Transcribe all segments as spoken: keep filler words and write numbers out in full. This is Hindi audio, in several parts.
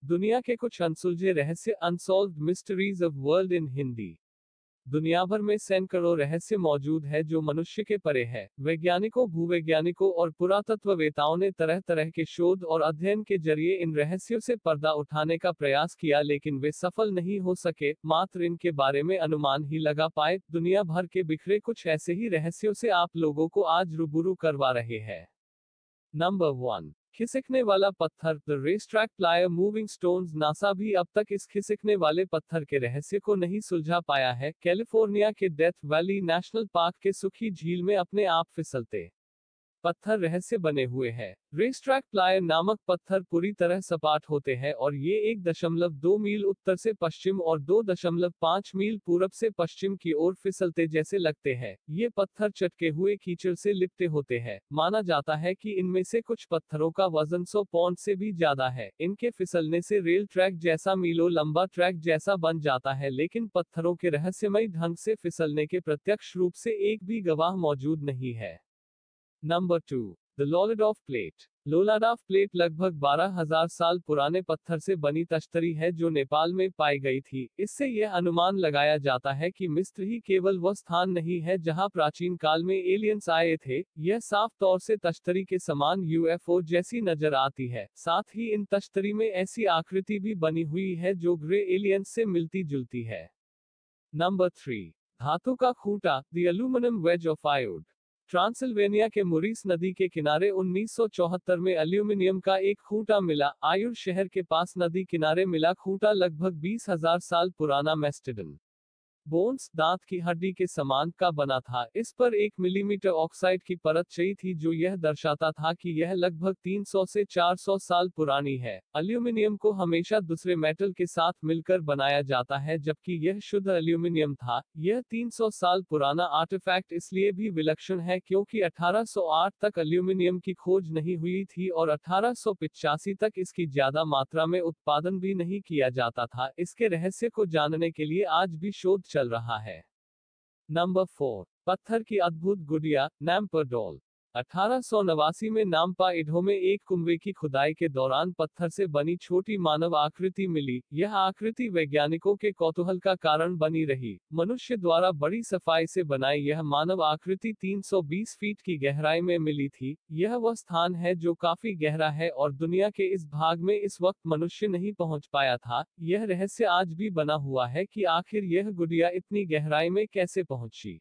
दुनिया के कुछ अनसुलझे रहस्य, unsolved mysteries of world in Hindi. दुनिया भर में सैकड़ों रहस्य मौजूद है जो मनुष्य के परे है। वैज्ञानिकों, भूवैज्ञानिकों और पुरातत्ववेताओं ने तरह तरह के शोध और अध्ययन के जरिए इन रहस्यों से पर्दा उठाने का प्रयास किया, लेकिन वे सफल नहीं हो सके, मात्र इनके बारे में अनुमान ही लगा पाए। दुनिया भर के बिखरे कुछ ऐसे ही रहस्यों से आप लोगों को आज रूबरू करवा रहे हैं। नंबर वन, खिसकने वाला पत्थर, the racetrack playa moving stones. NASA भी अब तक इस खिसकने वाले पत्थर के रहस्य को नहीं सुलझा पाया है। कैलिफोर्निया के डेथ वैली नेशनल पार्क के सुखी झील में अपने आप फिसलते पत्थर रहस्य बने हुए हैं। रेसट्रैक प्लायर नामक पत्थर पूरी तरह सपाट होते हैं और ये एक दशमलव दो मील उत्तर से पश्चिम और दो दशमलव पाँच मील पूरब से पश्चिम की ओर फिसलते जैसे लगते हैं। ये पत्थर चटके हुए कीचड़ से लिपटे होते हैं। माना जाता है कि इनमें से कुछ पत्थरों का वजन सौ पौंड से भी ज्यादा है। इनके फिसलने से रेल ट्रैक जैसा मीलों लंबा ट्रैक जैसा बन जाता है, लेकिन पत्थरों के रहस्यमय ढंग से फिसलने के प्रत्यक्ष रूप से एक भी गवाह मौजूद नहीं है। Number two, the Lolladoff plate. Lolladoff plate लगभग बारह हज़ार साल पुराने पत्थर से बनी तश्तरी है जो नेपाल में पाई गई थी। इससे यह अनुमान लगाया जाता है कि मिस्र ही केवल वह स्थान नहीं है जहां प्राचीन काल में एलियंस आए थे। यह साफ तौर से तश्तरी के समान यूएफओ जैसी नजर आती है। साथ ही इन तश्तरी में ऐसी आकृति भी बनी हुई है जो ग्रे एलियंस से मिलती जुलती है। नंबर थ्री, धातु का खूंटा, the aluminium wedge of Aiud. Transylvania के मुरीस नदी के किनारे उन्नीस सौ चौहत्तर में एल्यूमिनियम का एक खूंटा मिला। आयुर शहर के पास नदी किनारे मिला खूंटा लगभग बीस हज़ार साल पुराना मेस्टिडन बोन्स, दांत की हड्डी के समान का बना था। इस पर एक मिलीमीटर ऑक्साइड की परत छई थी जो यह दर्शाता था कि यह लगभग तीन सौ से चार सौ साल पुरानी है। एल्यूमिनियम को हमेशा दूसरे मेटल के साथ मिलकर बनाया जाता है, जबकि यह शुद्ध एल्यूमिनियम था। यह तीन सौ साल पुराना आर्टिफैक्ट इसलिए भी विलक्षण है क्योंकि अठारह सौ आठ तक एल्यूमिनियम की खोज नहीं हुई थी और अठारह सौ पिचासी तक इसकी ज्यादा मात्रा में उत्पादन भी नहीं किया जाता था। इसके रहस्य को जानने के लिए आज भी शोध चल रहा है। नंबर फोर, पत्थर की अद्भुत गुड़िया, नाम्पा डॉल। अठारह सौ नवासी में नाम्पा इडहो में एक कुंवे की खुदाई के दौरान पत्थर से बनी छोटी मानव आकृति मिली। यह आकृति वैज्ञानिकों के कौतूहल का कारण बनी रही। मनुष्य द्वारा बड़ी सफाई से बनाई यह मानव आकृति तीन सौ बीस फीट की गहराई में मिली थी। यह वह स्थान है जो काफी गहरा है और दुनिया के इस भाग में इस वक्त मनुष्य नहीं पहुंच पाया था। यह रहस्य आज भी बना हुआ है कि आखिर यह गुड़िया इतनी गहराई में कैसे पहुंची।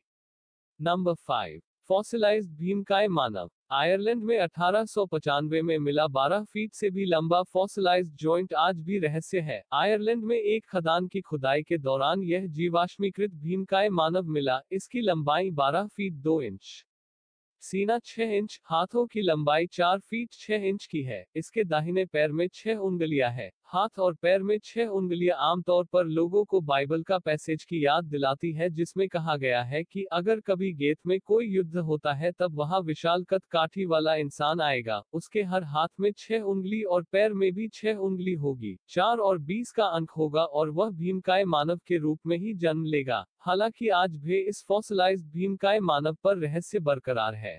नंबर फाइव, फॉसिलाइज्ड भीमकाय मानव। आयरलैंड में अठारह सौ पचानवे में मिला बारह फीट से भी लंबा फॉसिलाइज्ड जॉइंट आज भी रहस्य है। आयरलैंड में एक खदान की खुदाई के दौरान यह जीवाश्मीकृत भीमकाय मानव मिला। इसकी लंबाई बारह फीट दो इंच, सीना छह इंच, हाथों की लंबाई चार फीट छह इंच की है। इसके दाहिने पैर में छह उंगलियां हैं। हाथ और पैर में छह उंगलियां आमतौर पर लोगों को बाइबल का पैसेज की याद दिलाती है जिसमें कहा गया है कि अगर कभी गेत में कोई युद्ध होता है तब वहां विशाल कद काठी वाला इंसान आएगा। उसके हर हाथ में छह उंगली और पैर में भी छह उंगली होगी। चार और बीस का अंक होगा और वह भीमकाय मानव के रूप में ही जन्म लेगा। हालांकि आज भी इस फॉसिलाइज्ड भीमकाय मानव पर रहस्य बरकरार है।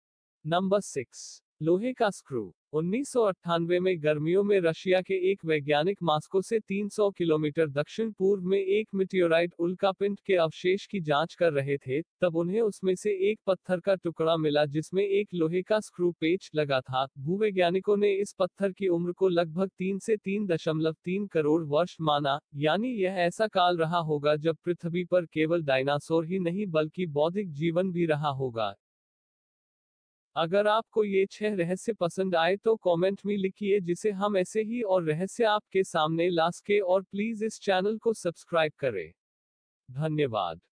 नंबर सिक्स, लोहे का स्क्रू। उन्नीस सौ अट्ठानवे में गर्मियों में रशिया के एक वैज्ञानिक मास्को से तीन सौ किलोमीटर दक्षिण पूर्व में एक मिटियोराइट उल्कापिंड के अवशेष की जांच कर रहे थे। तब उन्हें उसमें से एक पत्थर का टुकड़ा मिला जिसमें एक लोहे का स्क्रू पेच लगा था। भूवैज्ञानिकों ने इस पत्थर की उम्र को लगभग तीन से तीन दशमलव तीन करोड़ वर्ष माना, यानी यह ऐसा काल रहा होगा जब पृथ्वी पर केवल डायनासोर ही नहीं बल्कि बौद्धिक जीवन भी रहा होगा। अगर आपको ये छह रहस्य पसंद आए तो कमेंट में लिखिए, जिसे हम ऐसे ही और रहस्य आपके सामने ला सके, और प्लीज इस चैनल को सब्सक्राइब करें। धन्यवाद।